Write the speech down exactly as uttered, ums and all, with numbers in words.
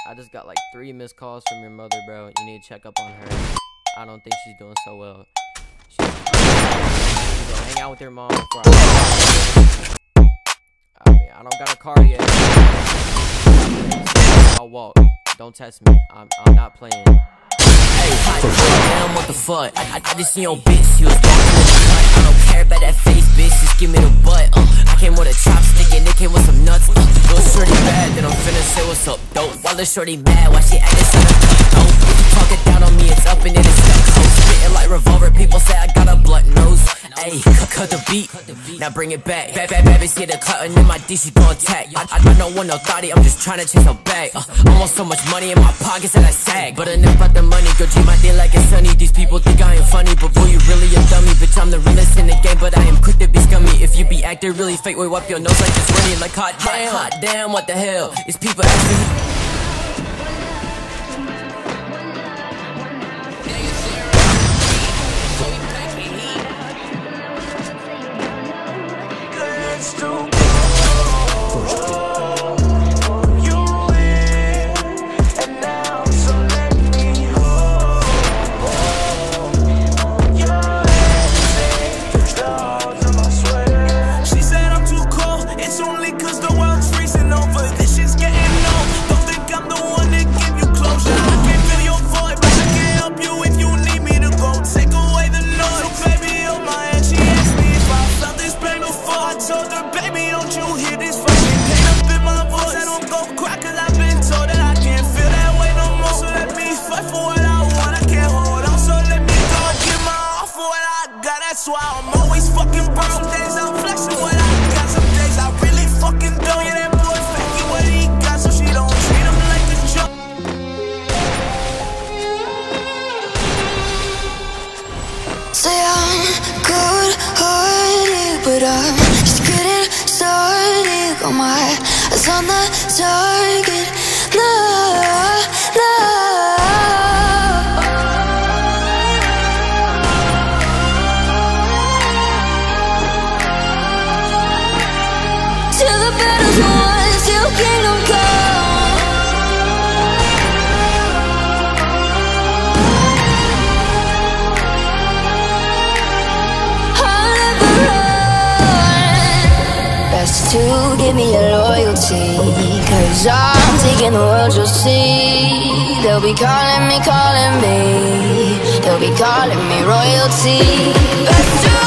I just got like three missed calls from your mother, bro. You need to check up on her. I don't think she's doing so well. She needs to go hang out with your mom before I I mean, I don't got a car yet. I'll walk. Don't test me. I'm, I'm not playing. Hey, hot damn, what the fuck? I, I, I just seen your bitch, she was walking in the cut. I don't care about that face, bitch, just give me the butt. uh, I came with a chopstick and it came with some nuts. uh, Little shorty bad, then I'm finna say what's up, dope. While the shorty mad, why she acting so dope? If you talking down on me, it's up and then it's stuck close. Spitting like revolver, people say I got a blunt nose. Ayy, cut the beat, now bring it back. Bad, bad, bad, bitch, see the cutting in my D, she gon' attack. I, I, I don't want no thotty, I'm just tryna chase her back. uh, Almost so much money in my pockets that I sag. But enough about the money, go treat my day like it's sunny. These people think I ain't funny, but boy, you really a dummy. Bitch, I'm the realest in the game, but I am quick to be scummy. If you be acting really fake, wait, wipe your nose like this running. Like hot damn, hot damn, what the hell? It's people asking me. That's why I'm always fucking broke. Some days I'm flexing what I got. Some days I really fucking don't. Yeah, that boy faking what he got, so she don't treat him like a joke. Say I'm good-hearted, but I'm just getting started. Got my eyes on the target. No, no. Kingdom come. I'll never run. Best to give me your loyalty, cause I'm taking the world, you'll see. They'll be calling me, calling me. They'll be calling me royalty. Best to